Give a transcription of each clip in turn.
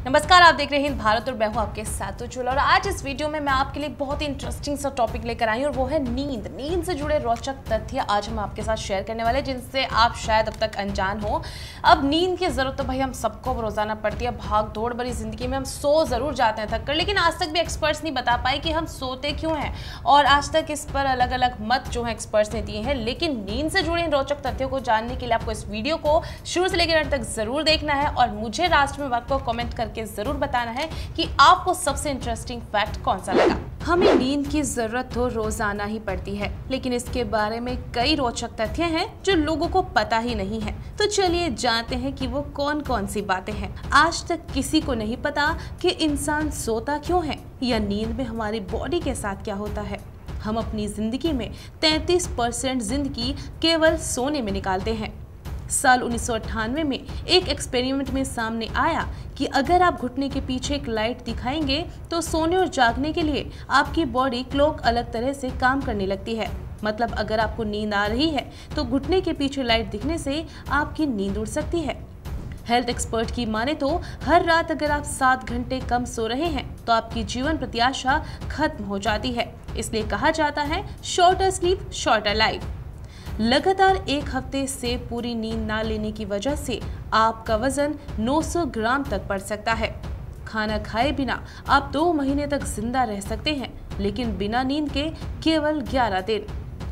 नमस्कार, आप देख रहे हैं हिंद भारत और मैं हूं आपके साथ तो चलो। और आज इस वीडियो में मैं आपके लिए बहुत ही इंटरेस्टिंग सा टॉपिक लेकर आई हूं और वो है नींद से जुड़े रोचक तथ्य आज हम आपके साथ शेयर करने वाले, जिनसे आप शायद अब तक अनजान हो। अब नींद की जरूरत तो भाई हम सबको रोजाना पड़ती है। भाग दौड़ भरी जिंदगी में हम सो जरूर जाते हैं थक कर, लेकिन आज तक भी एक्सपर्ट्स नहीं बता पाए कि हम सोते क्यों हैं, और आज तक इस पर अलग अलग मत जो है एक्सपर्ट्स ने दिए हैं। लेकिन नींद से जुड़े इन रोचक तथ्यों को जानने के लिए आपको इस वीडियो को शुरू से लेकर अंत तक जरूर देखना है और मुझे लास्ट में बात को कमेंट करके जरूर बताना है कि आपको सबसे इंटरेस्टिंग फैक्ट कौन सा लगा। हमें नींद की जरूरत तो रोजाना ही पड़ती है, लेकिन इसके बारे में कई रोचक तथ्य हैं जो लोगों को पता ही नहीं है। तो चलिए जानते हैं कि वो कौन कौन सी बातें हैं। आज तक किसी को नहीं पता कि इंसान सोता क्यों है या नींद में हमारी बॉडी के साथ क्या होता है। हम अपनी जिंदगी में 33% जिंदगी केवल सोने में निकालते हैं। साल 1998 में एक एक्सपेरिमेंट में सामने आया कि अगर आप घुटने के पीछे एक लाइट दिखाएंगे तो सोने और जागने के लिए आपकी बॉडी क्लॉक अलग तरह से काम करने लगती है। मतलब अगर आपको नींद आ रही है तो घुटने के पीछे लाइट दिखने से आपकी नींद उड़ सकती है। हेल्थ एक्सपर्ट की माने तो हर रात अगर आप 7 घंटे कम सो रहे हैं तो आपकी जीवन प्रत्याशा खत्म हो जाती है। इसलिए कहा जाता है शॉर्टर स्लीप शॉर्टर लाइफ। लगातार एक हफ्ते से पूरी नींद ना लेने की वजह से आपका वजन 900 ग्राम तक बढ़ सकता है। खाना खाए बिना आप 2 महीने तक जिंदा रह सकते हैं, लेकिन बिना नींद के केवल 11 दिन।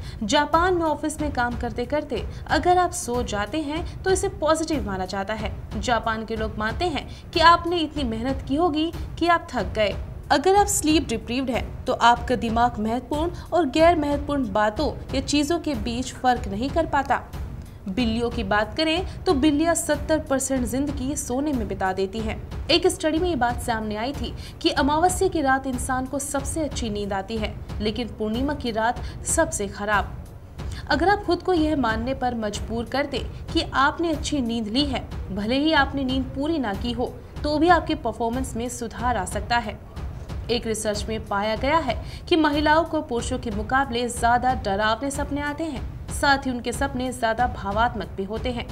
जापान में ऑफिस में काम करते करते अगर आप सो जाते हैं तो इसे पॉजिटिव माना जाता है। जापान के लोग मानते हैं कि आपने इतनी मेहनत की होगी कि आप थक गए। अगर आप स्लीप डिप्रीव्ड हैं तो आपका दिमाग महत्वपूर्ण और गैर महत्वपूर्ण बातों या चीज़ों के बीच फर्क नहीं कर पाता। बिल्लियों की बात करें तो बिल्लियां 70% जिंदगी सोने में बिता देती हैं। एक स्टडी में ये बात सामने आई थी कि अमावस्या की रात इंसान को सबसे अच्छी नींद आती है, लेकिन पूर्णिमा की रात सबसे खराब। अगर आप खुद को यह मानने पर मजबूर कर दे कि आपने अच्छी नींद ली है, भले ही आपने नींद पूरी ना की हो, तो भी आपके परफॉर्मेंस में सुधार आ सकता है। एक रिसर्च में पाया गया है कि महिलाओं को पुरुषों के मुकाबले ज्यादा डरावने सपने आते हैं, साथ ही उनके सपने ज्यादा भावात्मक भी होते हैं।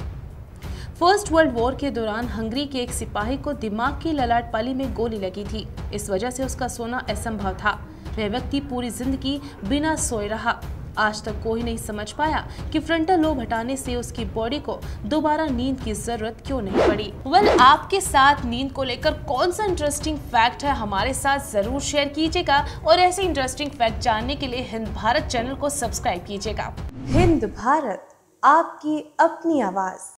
फर्स्ट वर्ल्ड वॉर के दौरान हंगरी के एक सिपाही को दिमाग की ललाट पाली में गोली लगी थी। इस वजह से उसका सोना असंभव था। वह व्यक्ति पूरी जिंदगी बिना सोए रहा। आज तक कोई नहीं समझ पाया कि फ्रंटल लोब हटाने से उसकी बॉडी को दोबारा नींद की जरूरत क्यों नहीं पड़ी। आपके साथ नींद को लेकर कौन सा इंटरेस्टिंग फैक्ट है हमारे साथ जरूर शेयर कीजिएगा, और ऐसे इंटरेस्टिंग फैक्ट जानने के लिए हिंद भारत चैनल को सब्सक्राइब कीजिएगा। हिंद भारत, आपकी अपनी आवाज।